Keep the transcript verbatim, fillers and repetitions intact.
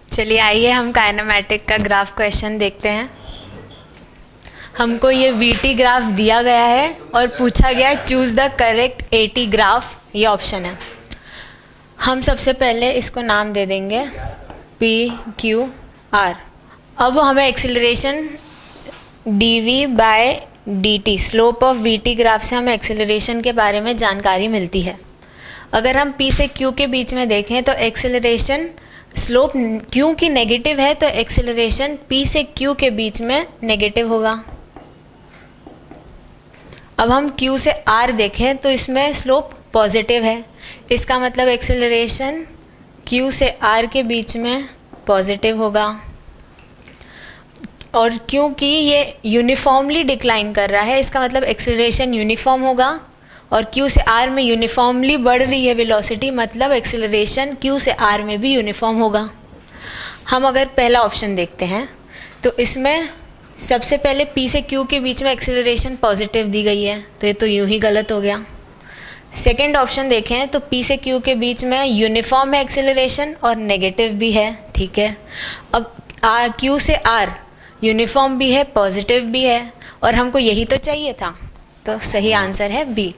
चलिए आइए हम काइनेमैटिक का ग्राफ क्वेश्चन देखते हैं। हमको ये वीटी ग्राफ दिया गया है और पूछा गया है choose the correct AT graph, ये ऑप्शन है। हम सबसे पहले इसको नाम दे देंगे पी क्यू आर। अब हमें acceleration d v by d t, slope of v t graph से हमें एक्सेलरेशन के बारे में जानकारी मिलती है। अगर हम पी से क्यू के बीच में देखें तो एक्सेलरेशन स्लोप क्यू की नेगेटिव है, तो एक्सेलरेशन पी से क्यू के बीच में नेगेटिव होगा। अब हम क्यू से आर देखें तो इसमें स्लोप पॉजिटिव है, इसका मतलब एक्सेलरेशन क्यू से आर के बीच में पॉजिटिव होगा। और क्योंकि ये यूनिफॉर्मली डिक्लाइन कर रहा है, इसका मतलब एक्सेलरेशन यूनिफॉर्म होगा। और Q से R में यूनिफॉर्मली बढ़ रही है वेलोसिटी, मतलब एक्सेलरेशन Q से R में भी यूनिफॉर्म होगा। हम अगर पहला ऑप्शन देखते हैं तो इसमें सबसे पहले P से Q के बीच में एक्सेलरेशन पॉजिटिव दी गई है, तो ये तो यूं ही गलत हो गया। सेकंड ऑप्शन देखें तो P से Q के बीच में यूनिफॉर्म है एक्सेलरेशन और नेगेटिव भी है, ठीक है। अब R Q से R यूनिफॉर्म भी है, पॉजिटिव भी है, और हमको यही तो चाहिए था, तो सही आंसर है बी।